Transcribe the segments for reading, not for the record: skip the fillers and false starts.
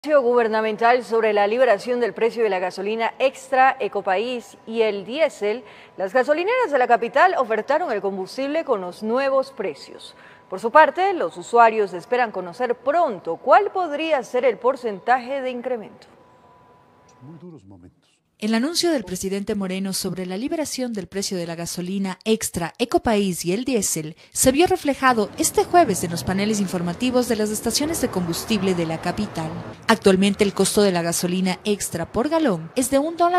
Gubernamental sobre la liberación del precio de la gasolina extra Ecopaís y el diésel, las gasolineras de la capital ofertaron el combustible con los nuevos precios. Por su parte, los usuarios esperan conocer pronto cuál podría ser el porcentaje de incremento. Muy duros momentos. El anuncio del presidente Moreno sobre la liberación del precio de la gasolina extra Ecopaís y el diésel se vio reflejado este jueves en los paneles informativos de las estaciones de combustible de la capital. Actualmente el costo de la gasolina extra por galón es de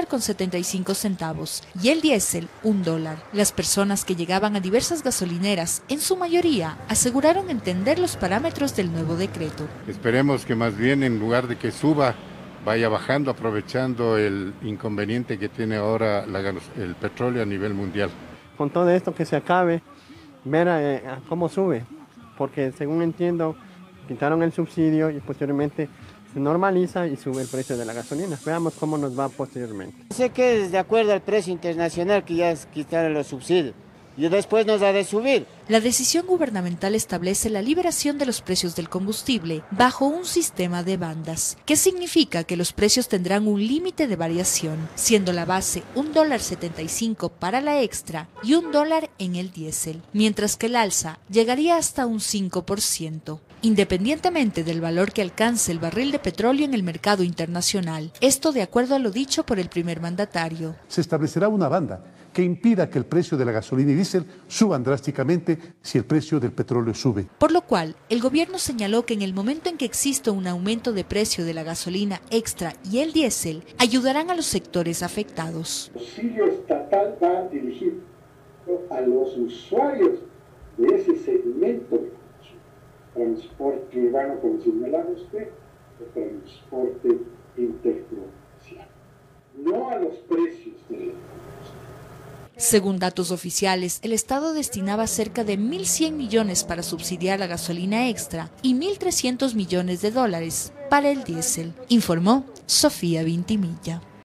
$1.75 y el diésel $1. Las personas que llegaban a diversas gasolineras, en su mayoría, aseguraron entender los parámetros del nuevo decreto. Esperemos que más bien en lugar de que suba, vaya bajando, aprovechando el inconveniente que tiene ahora el petróleo a nivel mundial. Con todo esto que se acabe, ver cómo sube, porque según entiendo, quitaron el subsidio y posteriormente se normaliza y sube el precio de la gasolina. Veamos cómo nos va posteriormente. Sé que es de acuerdo al precio internacional que ya es quitar los subsidios. Y después nos ha de subir. La decisión gubernamental establece la liberación de los precios del combustible bajo un sistema de bandas, que significa que los precios tendrán un límite de variación, siendo la base $1.75 para la extra y $1 en el diésel, mientras que el alza llegaría hasta un 5%. Independientemente del valor que alcance el barril de petróleo en el mercado internacional. Esto de acuerdo a lo dicho por el primer mandatario. Se establecerá una banda que impida que el precio de la gasolina y diésel suban drásticamente si el precio del petróleo sube. Por lo cual, el gobierno señaló que en el momento en que exista un aumento de precio de la gasolina extra y el diésel, ayudarán a los sectores afectados. El subsidio estatal va dirigido a los usuarios de ese segmento de transporte urbano, como señalaba usted, o transporte interprovincial, no a los precios de la. Según datos oficiales, el Estado destinaba cerca de 1.100 millones para subsidiar la gasolina extra y 1.300 millones de dólares para el diésel, informó Sofía Vintimilla.